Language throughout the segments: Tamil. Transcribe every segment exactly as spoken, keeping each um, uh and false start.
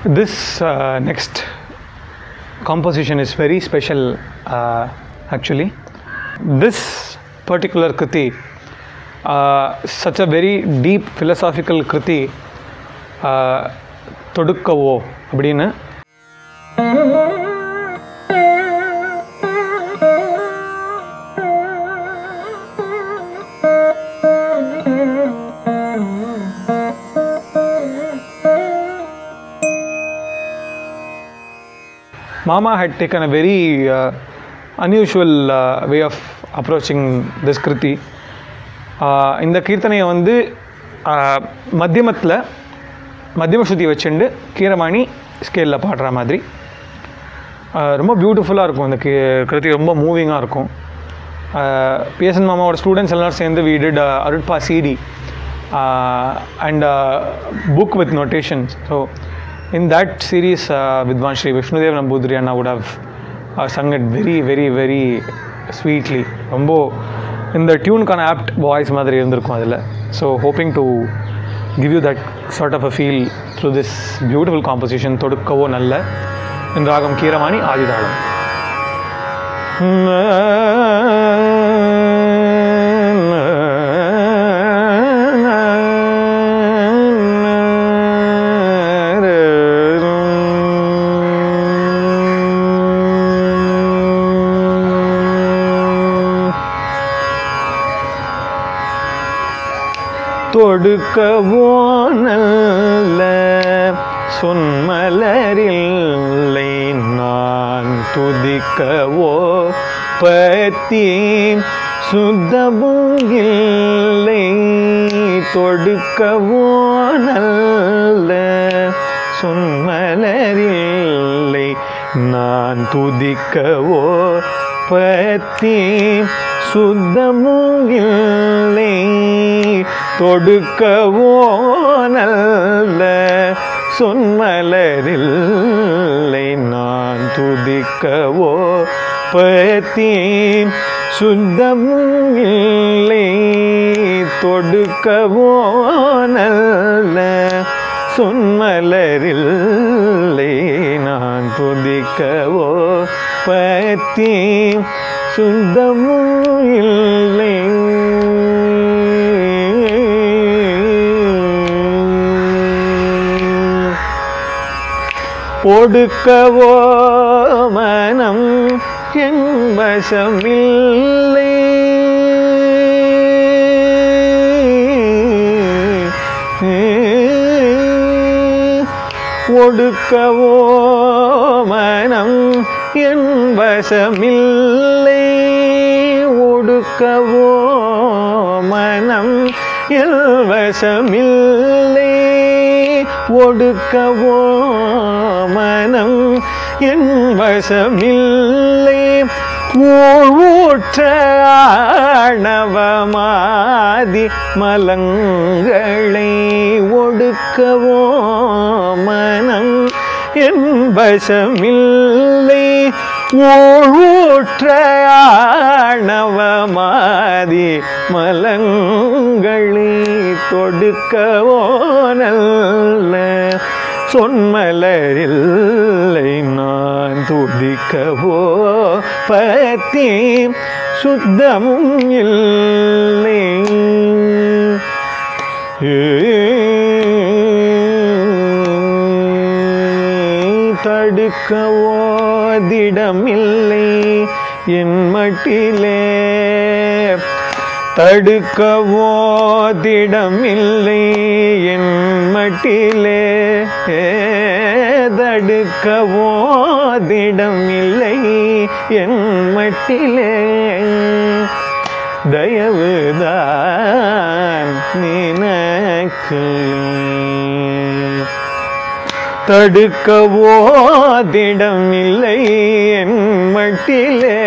This uh, next composition is very special uh, actually. This particular kriti, uh, such a very deep philosophical kriti, uh, Todukkavo அப்படினு Mama had taken a very uh, unusual uh, way of approaching this kriti. இந்த கீர்த்தனையை வந்து மத்தியமத்தில் மத்தியம ஸ்ருதி வச்சுண்டு கீரவாணி ஸ்கேலில் பாடுற மாதிரி ரொம்ப பியூட்டிஃபுல்லாக இருக்கும். இந்த கிருதி ரொம்ப மூவிங்காக இருக்கும். பிஎஸ்என் மாமாவோட ஸ்டூடெண்ட்ஸ் எல்லோரும் சேர்ந்து we did Arutpa CD and book with notations. So in that series uh, Vidwan Shri Vishnudev Nambudiri Anna would have uh, sung it very very very sweetly. Rombo in the tune kana apt voice madri irundirukum adula. So hoping to give you that sort of a feel through this beautiful composition Todukkavo Nalla in ragam Keeravani Adithalam. தொடுக்கவோ நல்ல சொன்மலரில்லை நான் துதிக்கவோ பத்தி சுத்தமுங்கில்லை தொடுக்கவோ நல்ல சொன்மலரில்லை நான் துதிக்கவோ பத்தி சுத்தமுங்கில்லை தொடுக்கவோ நல்ல சொன்மலரில்லை நான் துதிக்கவோ பத்தி சுத்தமுங்கில்லை தொடுக்கவோ நல்ல சொன்மலரில்லை நான் துதிக்கவோ பத்தி சுத்தமுங்கில்லை ஒடுக்கவோ மனம் என் வசமில்லை ஒடுக்கவோ மனம் என் வசமில்லை ஒடுக்கவோ மனம் என் வசமில்லை ஒடுக்கவோ மனம் என் வசமில்லை ஊற்ற ஆணவமாதி மலங்களை ஒடுக்கவோ மனம் என் வசமில்லை ஊற்ற ஆணவமாதி மலங்களை தொடுக்கவோ நல்ல சொன்மலரில்லை நான் துதிக்கவோ பத்தி சுத்தமும் இல்லை தடுக்கவோ திடமில்லை என் மட்டிலே தடுக்கவோ திடமில்லை என் மட்டிலே தடுக்கவோ திடமில்லை என் மட்டிலே தயவுதான் நினக்கு தடுக்கவோ திடமில்லை என் மட்டிலே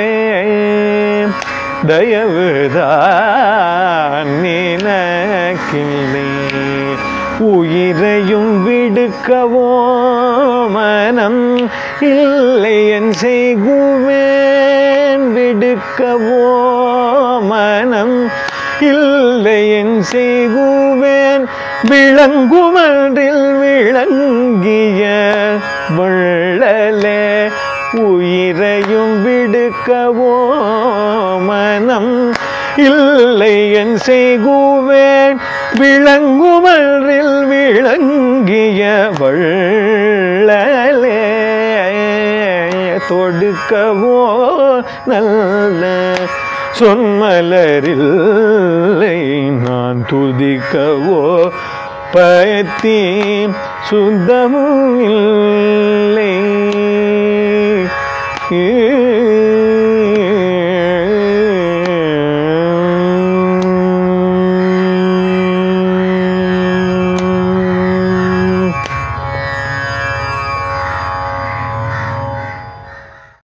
தயவுதான் நினக்கில்லை உயிரையும் விடுக்கவோ மனம் இல்லை என் செய்குவேன் விடுக்கவோ மனம் இல்லை என் செய்குவேன் விளங்குமன்றில் விளங்கிய வள்ளலே உயிரையும் விடுக்கவோ மனம் இல்லை என் செய்குவேன் விளங்குமரில் விளங்கிய வள்ளலே தொடுக்கவோ நல்ல சொன்மலரில்லை நான் துதிக்கவோ பயத்தி சுத்தமும் இல்லை.